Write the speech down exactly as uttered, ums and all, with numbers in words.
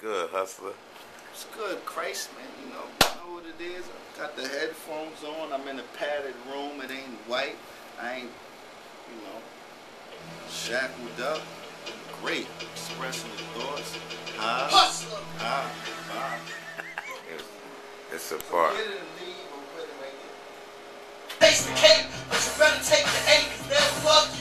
good, hustler? It's good, Christ, man. You know, you know what it is? I got the headphones on. I'm in a padded room. It ain't white. I ain't, you know, shackled up. Great. Expressing the thoughts. Huh? Hustler! Huh? Huh? It's, it's a part. Get it and leave or put it right there. Taste the cake, but you better take the eight, cause they'll fuck